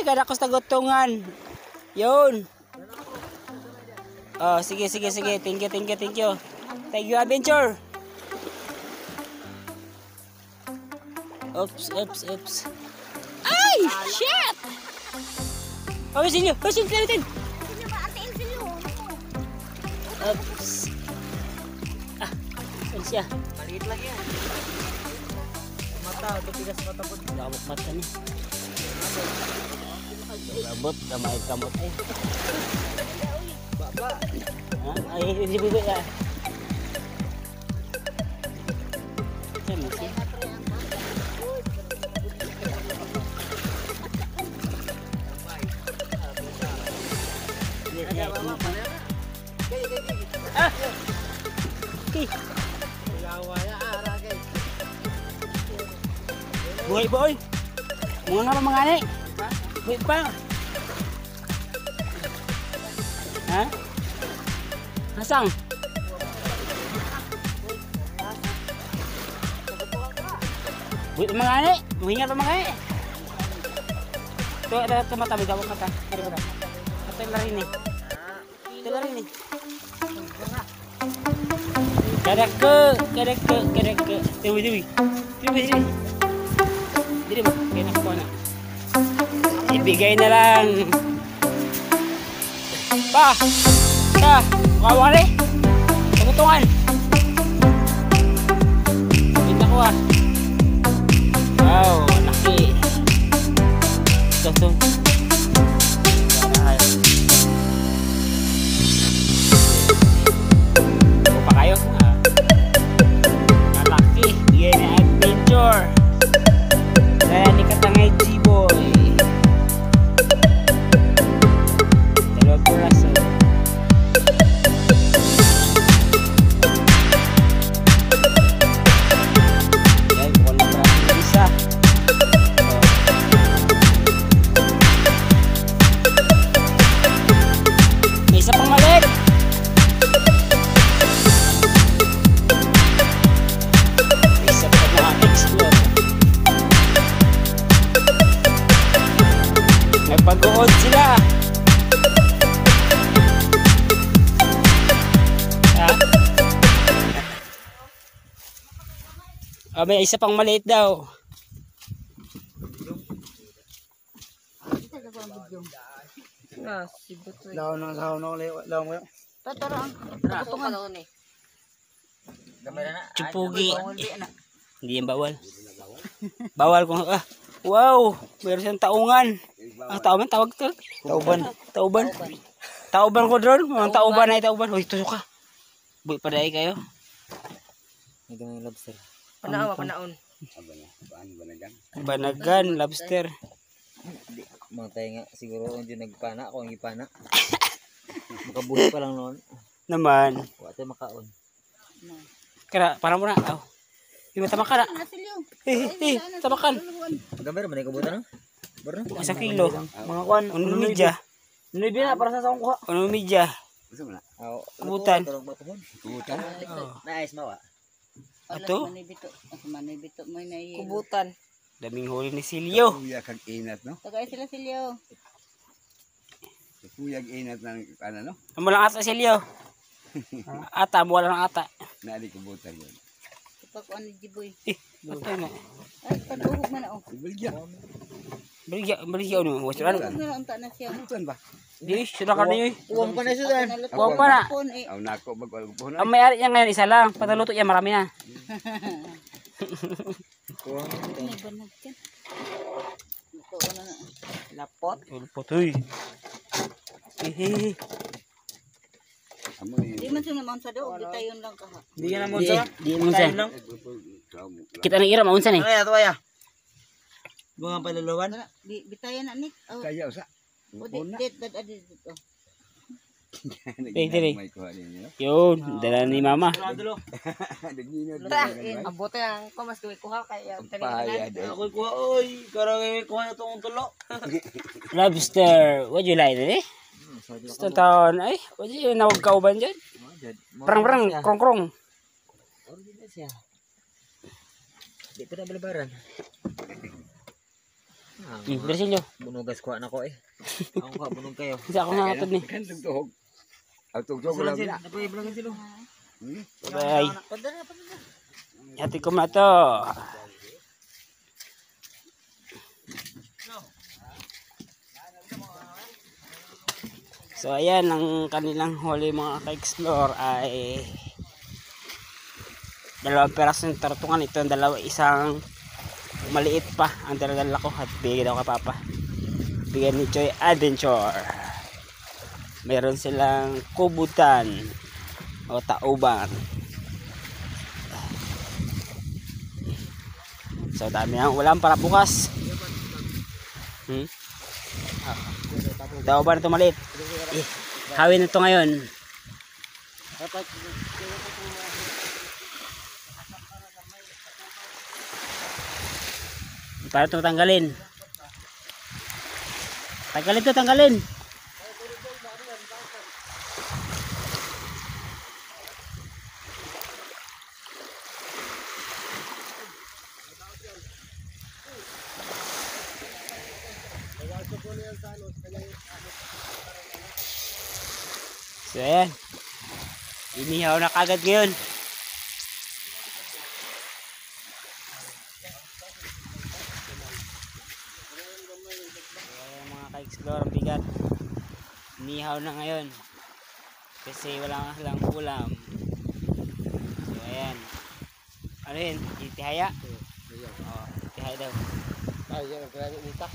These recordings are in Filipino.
kada ko sa gutungan. Yun. Oh, sige. Thank you. Thank you, adventure. Oops. Ay, shit. Oh, silyo natin. Oops. Siya. Maliit lang yan. Mata, tigas mata po. Gawak mata ni. Labot, kamay kamot ay. Baba. Ay, hindi bibi ya. Sama siya. Ah. Buhay boy. Mga nga mga ani. Buhay pa. Ha? Hasang. Buhay mga ani. Buhay nga mga ani. Ito mata, may gawak mata. Ito lari ni. Kadek ke. Dewi. Dili ba? Kaya nakuha na. Ibigay na lang. Kawari. Pagutungan. Kita ko ah. Wow, laki. Ito. Pa kayo? Malaki. Bigay na adventure. Kaya ni katangay G-boy. Dalawang piraso. Yan, bukan na piraso ng isa. May isa pang maliit. May isa pang mga-explore. Nagpag-uod sila. May isa pang maliit daw. Laon na ulit. Cupugi. Hindi yan bawal. Bawal kung wow, meron siyang taungan. Tauban tawag to. Tauban ko drone. Mga tauban ay tauban. Hoy, tusok ka. Buy paday kayo. Ito yung lobster. Panaon. Banagan lobster. Mga tayo nga siguro yung nagpana ako ang ipana. Makabuhi pa lang noon. Naman. Wala tayo makaon. Kaya parang mo na. Yung tamakan na. Tamakan. Gambar man ikabutan no? Baro. 1 kilo. Mga kwan, uno media. Nubi na para sa saong kuha. Uno media. Kubutan. Kubutan. Nice mawa. Ato? Manibito mo na iyo. Kubutan. Daming huli ni Silyo. Kuya kag inat no? Tagay sila Silyo. Kuya kag inat ng ano no? Amo lang ata Silyo. Ata mo lang ata. Naali kubutan yun. Kapag ano Jiboy. Patay na. Ay pagbuhog man ako. Ibalya. Baligya ano, wastran. Huwag na unta na siya. Kubutan ba? Di, sudah ka niyo. Uwang pa na siya dan. Huwag pa na. Aw nako magwal ko na. Ang may-ari niya ngayon isa lang. Pataluto niya marami na. Uwang. May banag yan. Ito na. Lapot. Putoy. Amo ni. Di man siya naman sa daw. Gitayon lang kaha. Di ka na mo sa. Di unsa. Kita nang ira maunsa ni. Ano ya to ya? Bunga paluluwan. Bitayan na ni. Kaya usa. O dit dito. Dili. May kuha ninyo. Yun, dala ni mama. Dagino. Abote ang kumas kuha kaya Payad. Ako kuha oy. Karang kuha na tong tulo. Lobster. What you like eh? Gusto taon ay, what you nawag kauban dyan? Perang krong. Original siya. Di pa na balabaran. Bilisin nyo. Bunugas ko na ko eh. Ako ka, bunog kayo. Kasi ako nga atod ni. Kan tugtog. Ang tugtog Sulan lang sila. na. Napoy, bunugan sila. Bye. Padala. Hati ko na to. So ayan, ang kanilang huli mga ka-explore ay dalawang peraso ng tartungan. Ito ang dalawa, isang maliit pa ang daladala ko at bigyan daw ka papa. Bigyan ni Joy Adventure. Meron silang kubutan o tauban. So dami ang ulam para bukas. Tauban ito maliit. Hawin na ito ngayon. Para ito tanggalin. Tanggalin ito, tanggalin. So ayan, inihaw na kagad ngayon. Ayan, mga ka-explore, ang bigat. Inihaw na ngayon kasi wala lang ulam. So ayan, ano yun, itihaya? Oo, itihaya daw. Ay, yan, kaya nita.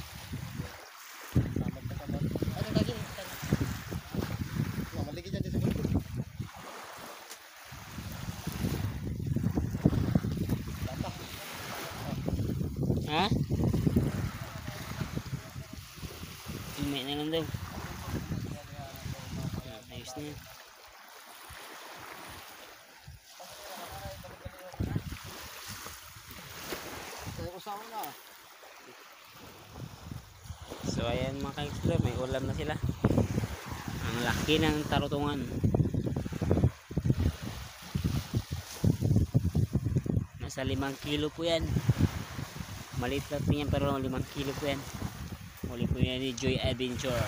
Ha? Umay na lang daw. Ayos na. So ayan mga ka-explore, may ulam na sila. Ang laki ng tarutungan. Nasa 5 kilo po yan. Maliit lang po yan pero 5 kilo po yan. Muli po yan ni Joy Adventure.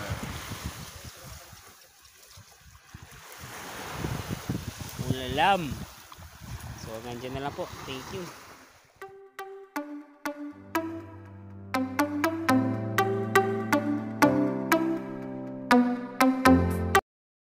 Ulam. So hanggang dyan na lang po. Thank you.